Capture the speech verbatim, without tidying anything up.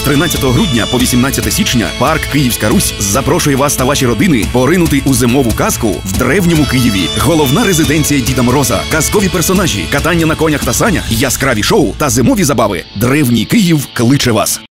тринадцятого грудня по вісімнадцяте січня парк Київська Русь запрошує вас та ваші родини поринути у зимову казку в древньому Києві. Головна резиденція Діда Мороза, казкові персонажі, катання на конях та санях, яскраві шоу та зимові забави. Древній Київ кличе вас.